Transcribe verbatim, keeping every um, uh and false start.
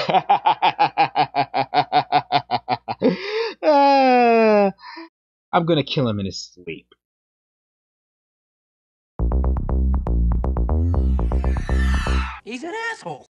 uh, I'm gonna kill him in his sleep. He's an asshole.